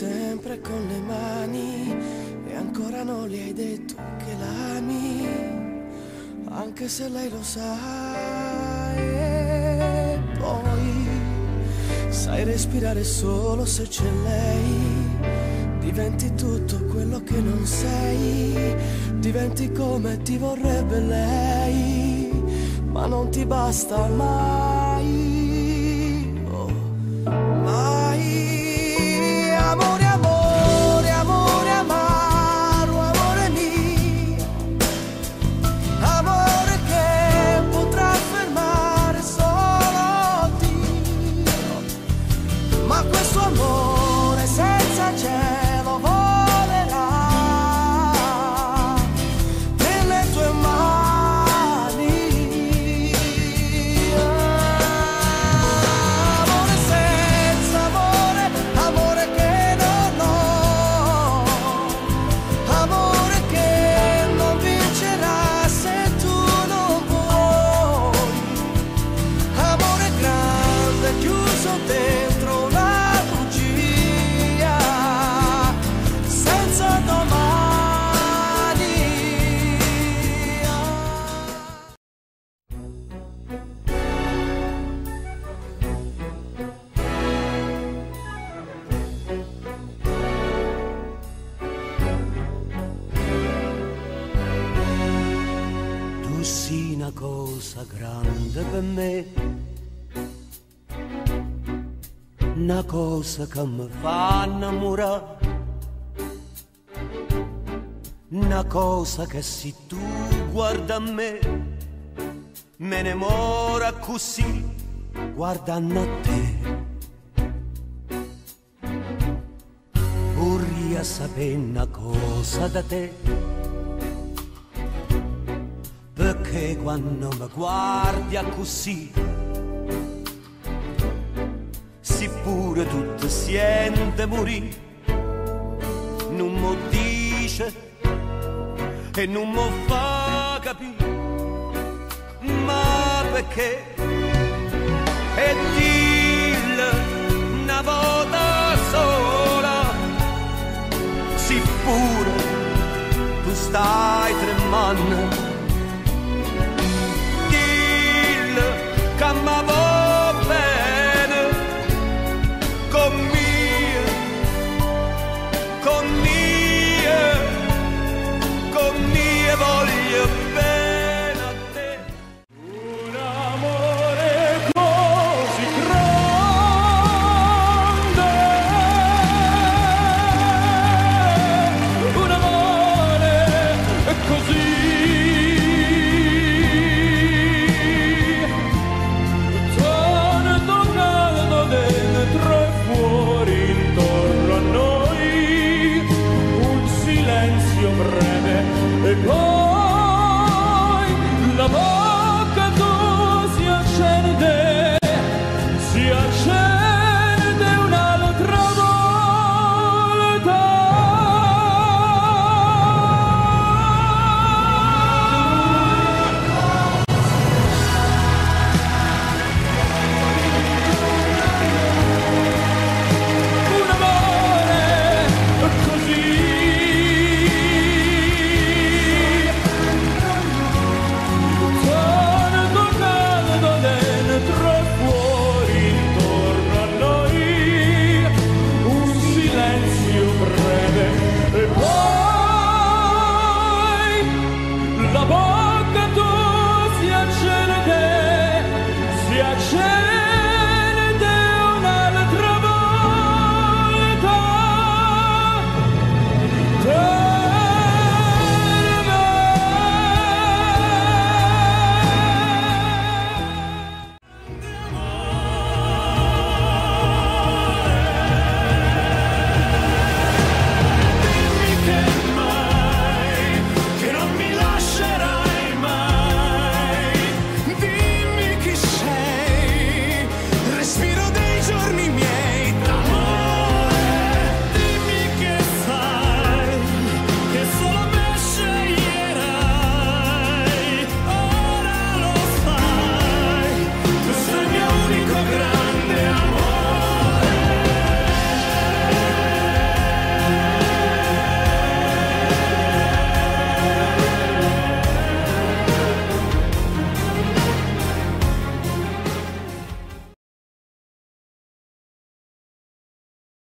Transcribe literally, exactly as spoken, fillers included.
sempre con le mani e ancora non le hai detto che l'ami, anche se lei lo sa. E poi sai respirare solo se c'è lei, diventi tutto quello che non sei, diventi come ti vorrebbe lei, ma non ti basta mai. Amore, amore, amore, amaro, amore mio, amore che potrà fermare solo Dio, ma questo amore senza cielo volerà nelle tue mani. Amore senza amore, amore che dentro una bugia senza domani. Tu sei una cosa grande per me, una cosa che mi fa innamorare, una cosa che se tu guarda a me, me ne mora così, guardando a te. Vorrei sapere una cosa da te, perché quando mi guardi a così, pure tutto siente morire, non mo dice e non mo fa capire, ma perché? E dille una volta